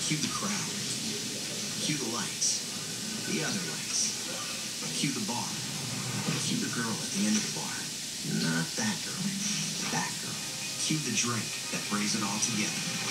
Cue the crowd. Cue the lights. The other lights. Cue the bar. Cue the girl at the end of the bar. Not that girl. That girl. Cue the drink that brings it all together.